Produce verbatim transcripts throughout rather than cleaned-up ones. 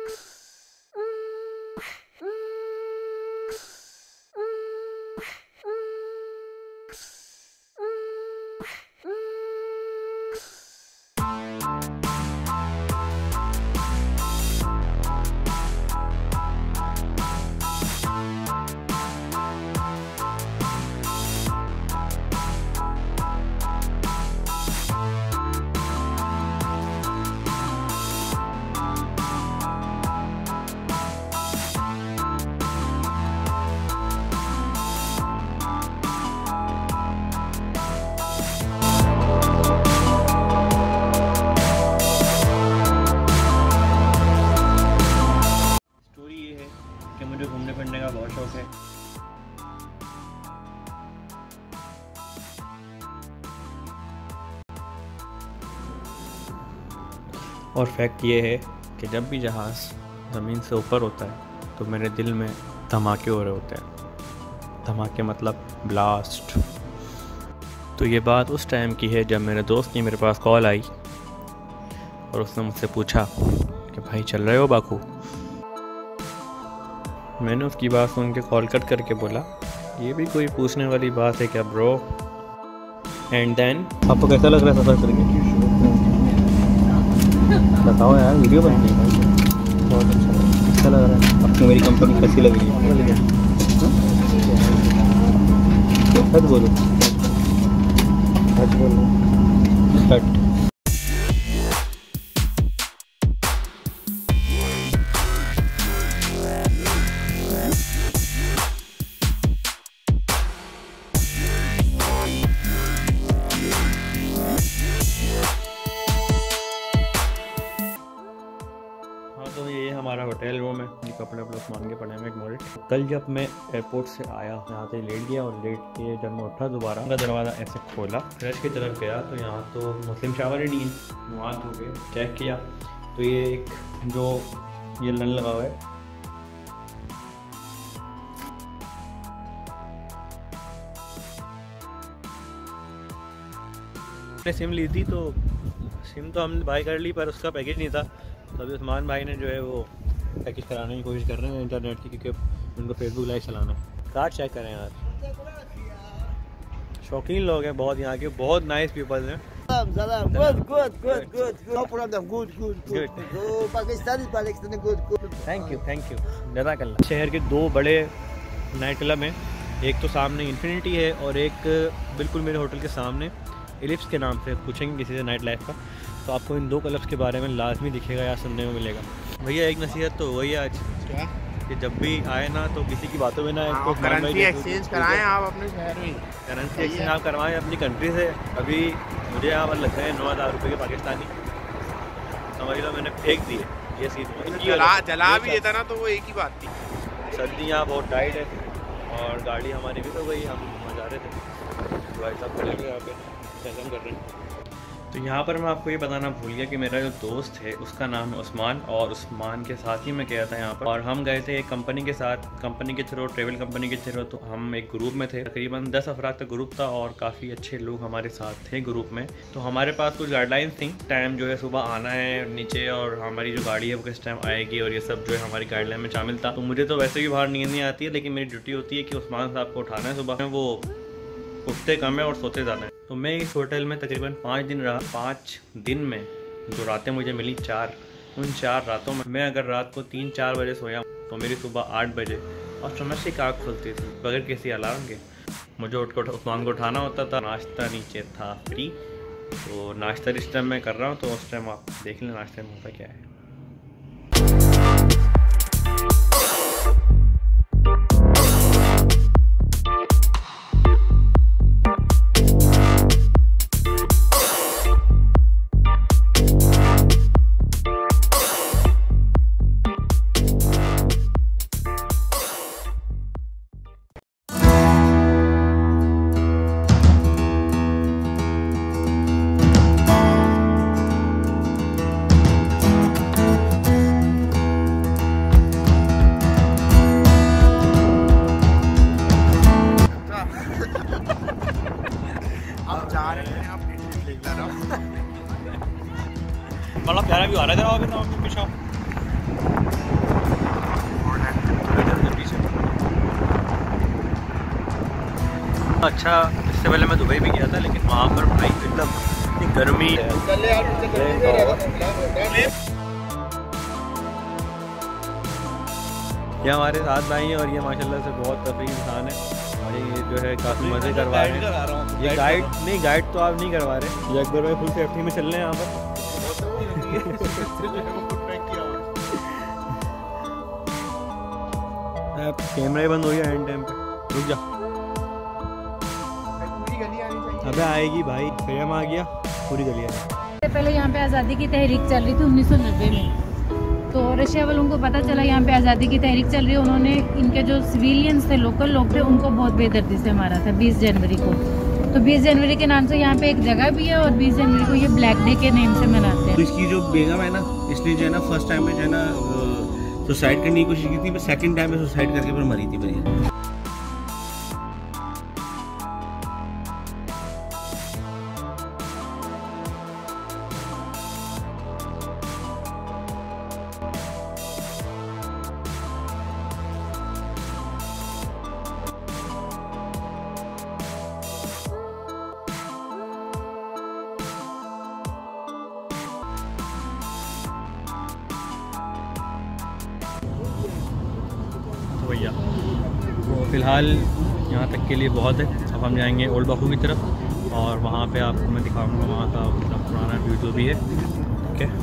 मुझे घूमने फिरने का बहुत शौक है। और फैक्ट ये है कि जब भी जहाज़ ज़मीन से ऊपर होता है तो मेरे दिल में धमाके हो रहे होते हैं। धमाके मतलब ब्लास्ट। तो ये बात उस टाइम की है जब मेरे दोस्त की मेरे पास कॉल आई और उसने मुझसे पूछा कि भाई चल रहे हो बाकू। मैंने उसकी बात सुन के कॉल कट करके बोला ये भी कोई पूछने वाली बात है क्या ब्रो। एंड देन आपको कैसा लग रहा है सफ़र करके? बताओ यार, वीडियो बन रही है। बहुत अच्छा लग अच्छा लग रहा है। आपको मेरी कंपनी कैसी लग रही है? सच बोलो, सच बोलो। कट। तो ये हमारा होटल रूम है। ये कपड़े वपड़े उस्मान के पड़े हैं एक मोल्ड। कल जब मैं एयरपोर्ट से आया यहाँ से लेट गया और लेट के जब मैं उठा दोबारा का दरवाज़ा ऐसे खोला, फ्रेश की तरफ गया तो यहाँ तो मुस्लिम शावर ही नहीं है। वहाँ धो के चेक किया तो ये एक जो ये लन लगा हुआ है, मैंने सिम ली थी तो सिम तो हमने बाय कर ली पर उसका पैकेज नहीं था। तो अभी उस्मान भाई ने जो है वो पैकेज कराने की कोशिश कर रहे हैं इंटरनेट की, क्योंकि उनको फेसबुक लाइव चलाना है। कार्ड चेक करें यार, शौकीन लोग हैं बहुत यहाँ के, बहुत नाइस पीपल हैं। थैंक यू थैंक यू जज़ाकल्लाह। शहर के दो बड़े नाइट क्लब हैं, एक तो सामने इन्फिनिटी है और एक बिल्कुल मेरे होटल के सामने इलिप्स के नाम से। पूछेंगे किसी से नाइट लाइफ का तो आपको इन दो क्लब्स के बारे में लाजमी दिखेगा या सुनने में मिलेगा। भैया एक नसीहत तो वही है आज क्या कि जब भी आए ना तो किसी की बातों में ना इसको करेंसी एक्सचेंज कराएं आप अपने शहर में। करेंसी एक्सचेंज आप करवाएं अपनी कंट्री से। अभी मुझे यहाँ पर लग रहे हैं नौ हज़ार रुपये के पाकिस्तानी, समझ लो मैंने फेंक दिए। ये सीट जला जला भी देता ना तो वो एक ही बात थी। सर्दी यहाँ बहुत टाइट है और गाड़ी हमारी भी तो गई, हम जा रहे थे भाई साहब खड़े हुए यहाँ पे फैशन कर रहे हैं। तो यहाँ पर मैं आपको ये बताना भूल गया कि मेरा जो दोस्त है उसका नाम है उस्मान, और उस्मान के साथ ही मैं गया था यहाँ पर। और हम गए थे एक कंपनी के साथ, कंपनी के थ्रू, ट्रेवल कंपनी के थ्रू। तो हम एक ग्रुप में थे, तकरीबन दस अफराद का ग्रुप था और काफ़ी अच्छे लोग हमारे साथ थे ग्रुप में। तो हमारे पास कुछ गाइडलाइंस थी, टाइम जो है सुबह आना है नीचे और हमारी जो गाड़ी है वो किस टाइम आएगी और ये सब जो है हमारी गाइडलाइन में शामिल था। तो मुझे तो वैसे भी बाहर नींद नहीं आती है, लेकिन मेरी ड्यूटी होती है कि उस्मान साहब को उठाना है सुबह। वो उठते कम है और सोते ज़्यादा है। तो मैं इस होटल में तकरीबन पाँच दिन रहा। पाँच दिन में जो रातें मुझे मिली चार, उन चार रातों में मैं अगर रात को तीन चार बजे सोया तो मेरी सुबह आठ बजे और समझ से आँख खुलती थी बगैर किसी अलार्म के। मुझे उठ कर उस्मान को उठाना होता था। नाश्ता नीचे था फ्री, तो नाश्ता इस टाइम मैं कर रहा हूँ तो उस टाइम आप देख लें नाश्ते में होता क्या है। बड़ा प्यारा व्यू आ रहा है। जरा पीछा अच्छा, इससे पहले मैं दुबई भी गया था, लेकिन वहाँ पर भाई एकदम इतनी गर्मी है। ये हमारे साथ भाई हैं और ये माशाल्लाह से बहुत तफरीह इंसान है और ये जो है काफ़ी मज़े करवा रहे हैं। ये गाइड नहीं, गाइड तो आप नहीं करवा रहे, ये अकबर भाई फुल सेफ्टी में चल रहे हैं यहाँ पर। कैमरा ही बंद हो गया एंड टाइम पे, रुक जा। अबे आएगी भाई, फेम आ गया, पूरी गली है। पहले यहाँ पे आज़ादी की तहरीक चल रही थी उन्नीस सौ नब्बे में, तो रशिया वालों को पता चला यहाँ पे आज़ादी की तहरीक चल रही है। उन्होंने इनके जो सिविलियंस थे, लोकल लोग थे, उनको बहुत बेदर्दी से मारा था बीस जनवरी को। तो बीस जनवरी के नाम से यहाँ पे एक जगह भी है और बीस जनवरी को ये ब्लैक डे के नेम से मनाते हैं। तो इसकी जो बेगम है ना, इसलिए जो है ना फर्स्ट टाइम में जो है ना सुसाइड करने की कोशिश की थी, सेकंड टाइम में सुसाइड करके फिर मरी थी भैया। भैया तो फ़िलहाल यहाँ तक के लिए बहुत है। अब हम जाएंगे ओल्ड बाकू की तरफ और वहाँ पे आपको मैं दिखाऊंगा वहाँ का मतलब पुराना व्यू जो भी है। ठीक है,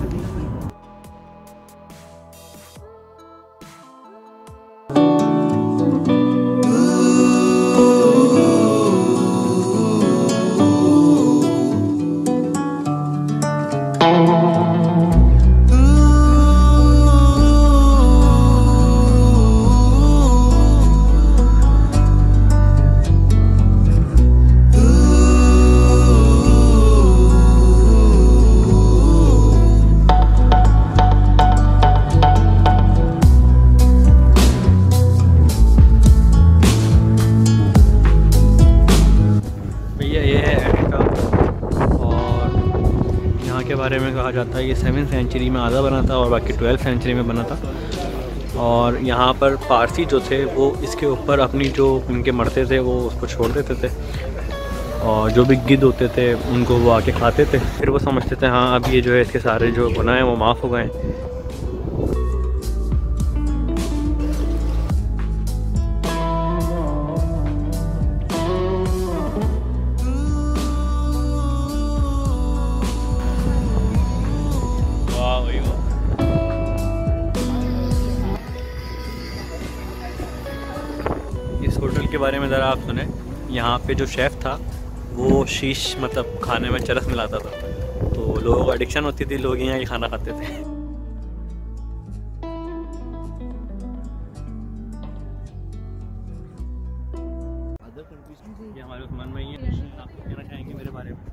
के बारे में कहा जाता है ये सेवन सेंचुरी में आधा बना था और बाकी ट्वेल्थ सेंचुरी में बना था। और यहाँ पर पारसी जो थे वो इसके ऊपर अपनी जो उनके मरते थे वो उसको छोड़ देते थे और जो भी गिद्ध होते थे उनको वो आके खाते थे। फिर वो समझते थे हाँ अब ये जो है इसके सारे जो गुनाह हैं वो माफ़ हो गए। इस होटल के बारे में ज़रा आप सुने। यहाँ पे जो शेफ़ था वो शीश मतलब खाने में चरस मिलाता था, तो लोगों को एडिक्शन होती थी, लोग यहाँ ही खाना खाते थे। ये हमारे उस्मान भाई हैं, आप कुछ कहना चाहेंगे मेरे बारे में?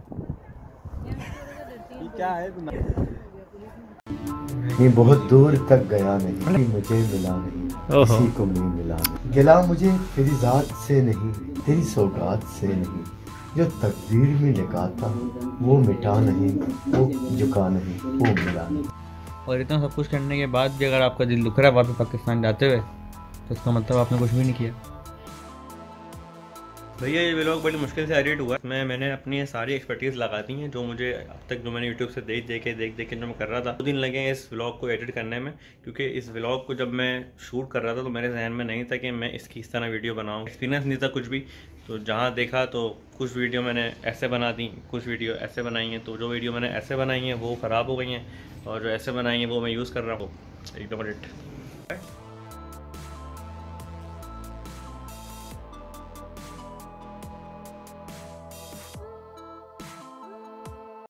क्या है ये बहुत दूर तक गया नहीं, मुझे मिला नहीं, किसी को नहीं मिला नहीं। गिला मुझे तेरी ज़ात से नहीं, तेरी सौगात से नहीं, जो तकदीर में लिखा था वो मिटा नहीं, वो झुका नहीं, वो मिला नहीं। और इतना सब कुछ करने के बाद भी अगर आपका दिल दुख रहा है वापस पाकिस्तान जाते हुए, तो इसका मतलब आपने कुछ भी नहीं किया। भैया ये व्लॉग बड़ी मुश्किल से एडिट हुआ। मैं मैंने अपनी सारी एक्सपर्टीज़ लगा दी हैं जो मुझे अब तक जो मैंने यूट्यूब से देख देख के देख देख के जो मैं कर रहा था। दो दिन लगे इस व्लॉग को एडिट करने में, क्योंकि इस व्लॉग को जब मैं शूट कर रहा था तो मेरे जहन में नहीं था कि मैं इसकी इस तरह वीडियो बनाऊँ। एक्सपीरियंस नहीं था कुछ भी, तो जहाँ देखा तो कुछ वीडियो मैंने ऐसे बना दी, कुछ वीडियो ऐसे बनाई हैं। तो जो वीडियो मैंने ऐसे बनाई हैं वो ख़राब हो गई हैं और जो ऐसे बनाई हैं वो मैं यूज़ कर रहा हूँ एकदम एडिट।